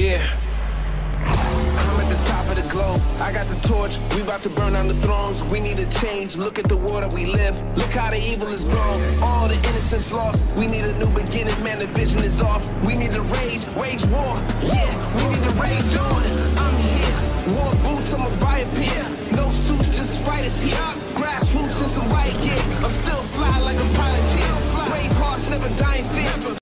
Yeah. I'm at the top of the globe, I got the torch, we about to burn down the thrones. We need a change, look at the world that we live. Look how the evil is grown, all the innocence lost. We need a new beginning, man, the vision is off. We need to wage war, yeah, we need to rage on. I'm here, war boots, I'ma buy a pair. No suits, just fighters here. Grassroots and some white gear, I'm still fly like a pilot, yeah. Brave hearts never die in fear.